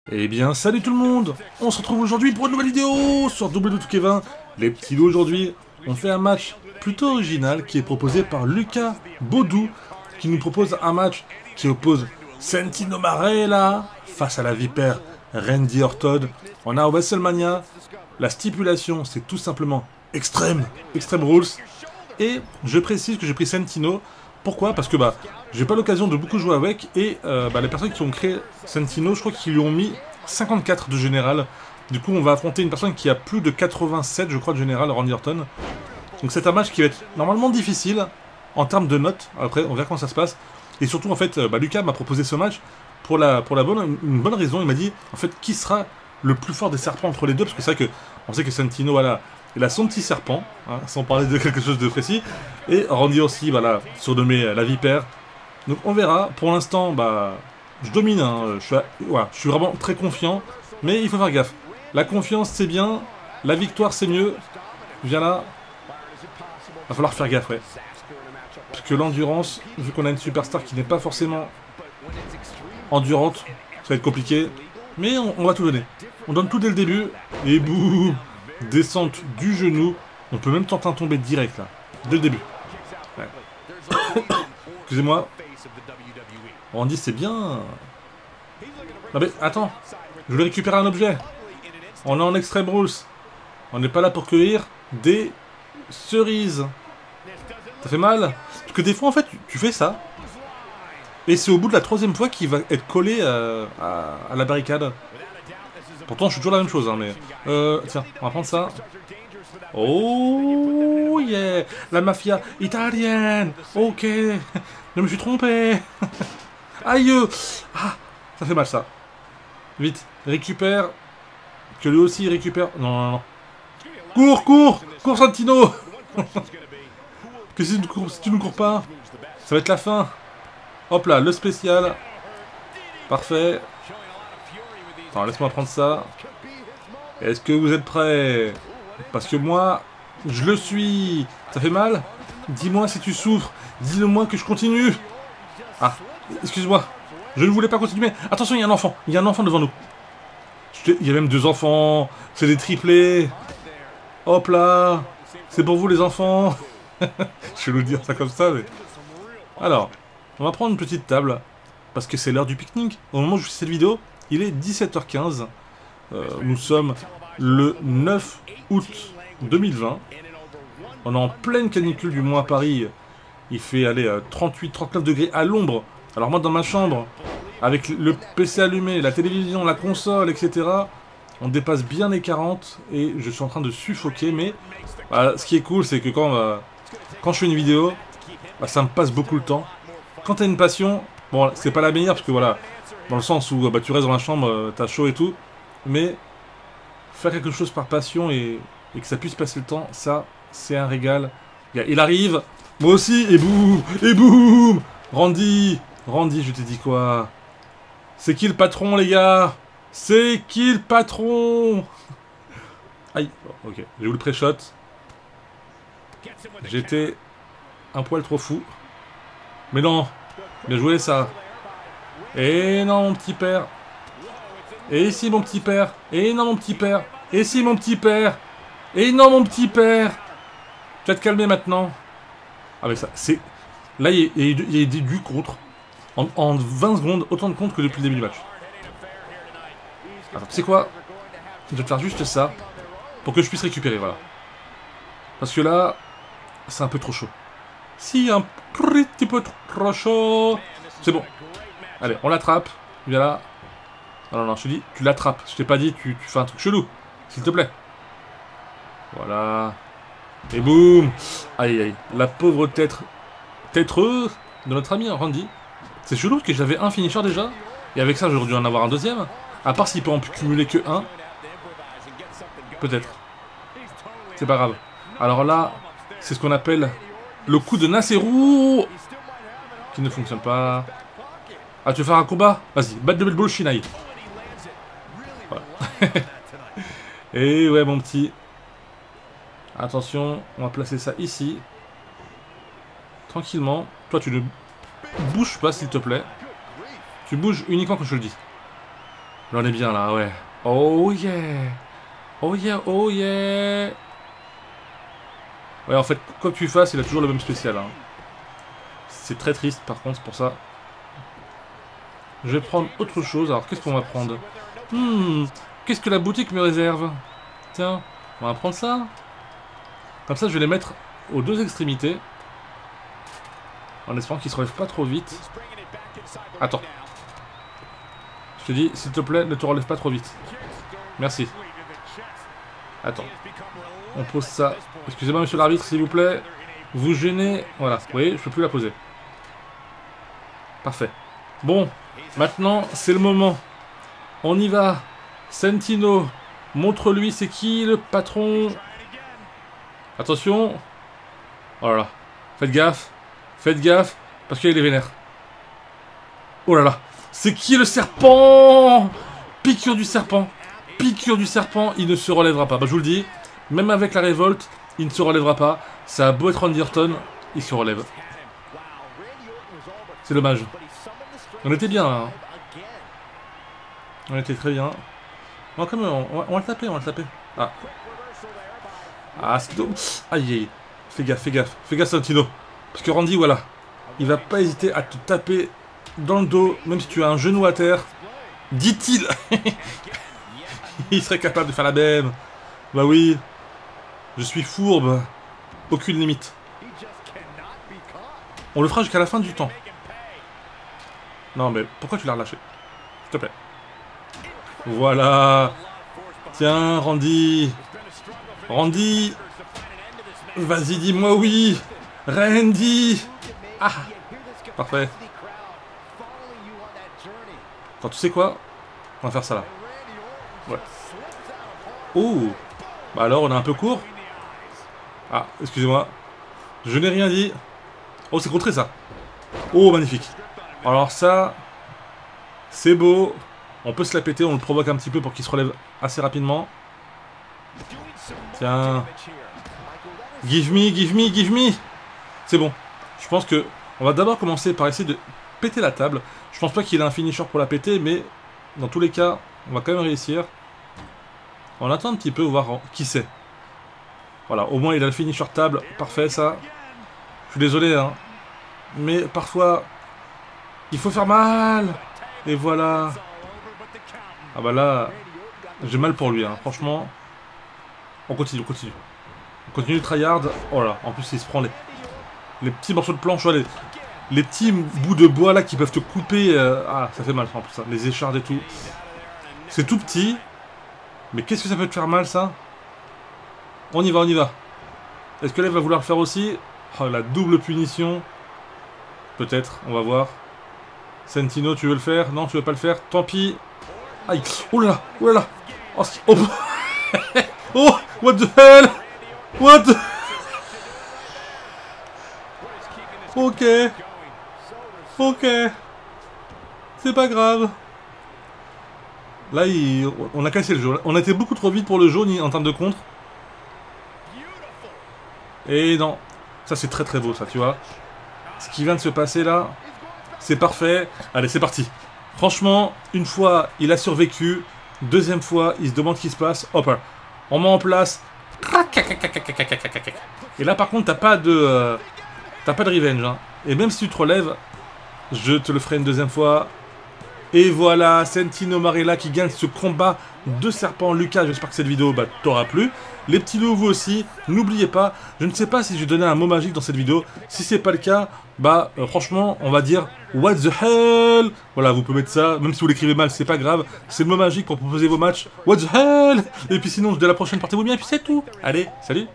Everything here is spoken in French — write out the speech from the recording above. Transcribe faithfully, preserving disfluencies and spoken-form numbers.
Eh bien, salut tout le monde. On se retrouve aujourd'hui pour une nouvelle vidéo sur W deux K vingt. Les petits loups aujourd'hui, on fait un match plutôt original qui est proposé par Lucas Baudou, qui nous propose un match qui oppose Santino Marella face à la vipère Randy Orton. On a au WrestleMania. La stipulation, c'est tout simplement Extreme, Extreme Rules. Et je précise que j'ai pris Santino. Pourquoi? Parce que bah j'ai pas l'occasion de beaucoup jouer avec et euh, bah, les personnes qui ont créé Santino, je crois qu'ils lui ont mis cinquante-quatre de général. Du coup on va affronter une personne qui a plus de quatre-vingt-sept je crois de général, Randy Orton. Donc c'est un match qui va être normalement difficile en termes de notes. Après on verra comment ça se passe. Et surtout en fait bah, Lucas m'a proposé ce match pour la, pour la bonne, une bonne raison. Il m'a dit en fait qui sera le plus fort des serpents entre les deux, parce que c'est vrai que on sait que Santino voilà, il a son petit serpent, hein, sans parler de quelque chose de précis. Et Randy aussi, voilà, surnommé la vipère. Donc on verra. Pour l'instant, bah, je domine. Hein, je, suis, voilà, je suis vraiment très confiant. Mais il faut faire gaffe. La confiance, c'est bien. La victoire, c'est mieux. Viens là. Va falloir faire gaffe, ouais. Parce que l'endurance, vu qu'on a une superstar qui n'est pas forcément endurante, ça va être compliqué. Mais on, on va tout donner. On donne tout dès le début. Et boum, descente du genou. On peut même tenter un tombé direct, là. Dès le début. Ouais. Excusez-moi. On dit c'est bien. Non mais attends. Je voulais récupérer un objet. On est en Extreme Rules. On n'est pas là pour cueillir des cerises. Ça fait mal. Parce que des fois en fait tu, tu fais ça. Et c'est au bout de la troisième fois qu'il va être collé à, à, à la barricade. Pourtant je suis toujours la même chose hein, mais... Euh, tiens, on va prendre ça. Oh yeah, la mafia italienne. Ok, je me suis trompé. Aïe. Ah, ça fait mal ça. Vite, récupère. Que lui aussi récupère. Non, non, non. Cours, cours, cours Santino. Que si tu ne cours, si tu ne cours pas, ça va être la fin. Hop là, le spécial. Parfait. Attends, laisse-moi prendre ça. Est-ce que vous êtes prêts? Parce que moi, je le suis. Ça fait mal? Dis-moi si tu souffres. Dis-le-moi que je continue. Ah, excuse-moi. Je ne voulais pas continuer. Attention, il y a un enfant. Il y a un enfant devant nous. Il y a même deux enfants. C'est des triplés. Hop là. C'est pour vous les enfants. Je vais vous dire ça comme ça. Mais... Alors, on va prendre une petite table. Parce que c'est l'heure du pique-nique. Au moment où je fais cette vidéo, il est dix-sept heures quinze. Euh, nous sommes le neuf août deux mille vingt. On est en pleine canicule du mois à Paris. Il fait aller trente-huit trente-neuf degrés à l'ombre. Alors moi dans ma chambre, avec le P C allumé, la télévision, la console, et cetera, on dépasse bien les quarante et je suis en train de suffoquer. Mais bah, ce qui est cool, c'est que quand, bah, quand je fais une vidéo, bah, ça me passe beaucoup le temps. Quand t'as une passion, bon c'est pas la meilleure parce que voilà, dans le sens où bah, tu restes dans la chambre, t'as chaud et tout, mais faire quelque chose par passion et, et que ça puisse passer le temps, ça, c'est un régal. Il arrive, moi aussi, et boum, et boum. Randy, Randy, je t'ai dit quoi? C'est qui le patron, les gars? C'est qui le patron? Aïe, oh, ok, j'ai eu le pré-shot. J'étais un poil trop fou. Mais non, bien joué ça. Et non, mon petit père. Et ici mon petit père. Et non mon petit père. Et si mon petit père. Et non mon petit père. Tu vas te calmer maintenant. Ah mais ça, c'est... Là il y a, il y a du contre. En, en vingt secondes, autant de contre que depuis le début du match. Alors tu sais quoi? Je vais te faire juste ça. Pour que je puisse récupérer, voilà. Parce que là, c'est un peu trop chaud. Si, un petit peu trop chaud. C'est bon. Allez, on l'attrape. Viens là. Non, non, non, je te dis, tu l'attrapes. Je t'ai pas dit, tu, tu fais un truc chelou. S'il te plaît. Voilà. Et boum. Aïe, aïe. La pauvre tête... têtreuse de notre ami Randy. C'est chelou parce que j'avais un finisher déjà. Et avec ça, j'aurais dû en avoir un deuxième. À part s'il peut en cumuler que un. Peut-être. C'est pas grave. Alors là, c'est ce qu'on appelle le coup de Naseru. Qui ne fonctionne pas. Ah, tu veux faire un combat? Vas-y, bat de ball Shinai. Voilà. Et ouais, mon petit. Attention, on va placer ça ici. Tranquillement. Toi, tu ne bouges pas, s'il te plaît. Tu bouges uniquement quand je le dis. Là, on est bien, là, ouais. Oh yeah. Oh yeah, oh yeah. Ouais, en fait, quoi que tu fasses, il a toujours le même spécial. Hein. C'est très triste, par contre, pour ça. Je vais prendre autre chose. Alors, qu'est-ce qu'on va prendre? Hmm, qu'est-ce que la boutique me réserve? Tiens, on va prendre ça. Comme ça, je vais les mettre aux deux extrémités. En espérant qu'ils se relèvent pas trop vite. Attends. Je te dis, s'il te plaît, ne te relève pas trop vite. Merci. Attends. On pose ça. Excusez-moi, monsieur l'arbitre, s'il vous plaît. Vous gênez. Voilà. Vous voyez, je peux plus la poser. Parfait. Bon. Maintenant, c'est le moment. On y va. Santino. Montre-lui c'est qui le patron. Attention. Oh là là. Faites gaffe. Faites gaffe. Parce qu'il est vénère. Oh là là. C'est qui le serpent? Piqûre du serpent. Piqûre du serpent. Il ne se relèvera pas. Bah, je vous le dis. Même avec la révolte, il ne se relèvera pas. Ça a beau être Randy Orton. Il se relève. C'est dommage. On était bien là. Hein. On était très bien. Non, quand même, on, on, va, on va le taper, on va le taper. Ah. Ah, c'est dommage. Aïe, aïe. Fais gaffe, fais gaffe. Fais gaffe, Santino. Parce que Randy, voilà. Il va pas hésiter à te taper dans le dos, même si tu as un genou à terre. Dit-il. Il serait capable de faire la même. Bah oui. Je suis fourbe. Aucune limite. On le fera jusqu'à la fin du temps. Non, mais pourquoi tu l'as relâché? S'il te plaît. Voilà. Tiens, Randy. Randy. Vas-y, dis-moi oui. Randy. Ah. Parfait. Attends, tu sais quoi? On va faire ça là. Ouais. Oh. Bah alors, on est un peu court. Ah, excusez-moi. Je n'ai rien dit. Oh, c'est contré ça. Oh, magnifique. Alors ça, c'est beau. On peut se la péter, on le provoque un petit peu pour qu'il se relève assez rapidement. Tiens. Give me, give me, give me. C'est bon. Je pense que on va d'abord commencer par essayer de péter la table. Je pense pas qu'il ait un finisher pour la péter, mais dans tous les cas, on va quand même réussir. On attend un petit peu, voir qui c'est. Voilà, au moins il a le finisher table. Parfait, ça. Je suis désolé, hein. Mais parfois, il faut faire mal. Et voilà. Ah bah là, j'ai mal pour lui, hein. Franchement. On continue, on continue. On continue le tryhard. Oh là, en plus il se prend les, les petits morceaux de planche, les, les petits bouts de bois là qui peuvent te couper. Euh... Ah, ça fait mal en plus, ça. Les échardes et tout. C'est tout petit. Mais qu'est-ce que ça peut te faire mal, ça? On y va, on y va. Est-ce que là, il va vouloir le faire aussi? Oh, la double punition. Peut-être, on va voir. Santino, tu veux le faire? Non, tu veux pas le faire? Tant pis. Aïe. Oh là là, oh là là. Oh, oh. Oh, what the hell? What the... Ok. Ok. C'est pas grave. Là, il... on a cassé le jeu. On a été beaucoup trop vite pour le jaune en termes de contre. Et non. Ça, c'est très très beau, ça, tu vois. Ce qui vient de se passer là, c'est parfait. Allez, c'est parti. Franchement, une fois, il a survécu. Deuxième fois, il se demande ce qui se passe. Hop, on met en place. Et là, par contre, t'as pas de... Euh, t'as pas de revenge. Hein. Et même si tu te relèves, je te le ferai une deuxième fois. Et voilà, Santino Marella qui gagne ce combat de serpent. Lucas, j'espère que cette vidéo bah, t'aura plu. Les petits loups, vous aussi, n'oubliez pas, je ne sais pas si j'ai donné un mot magique dans cette vidéo. Si c'est pas le cas, bah euh, franchement, on va dire what the hell. Voilà, vous pouvez mettre ça, même si vous l'écrivez mal, c'est pas grave. C'est le mot magique pour proposer vos matchs. What the hell. Et puis sinon, je dis à la prochaine, portez-vous bien, et puis c'est tout. Allez, salut.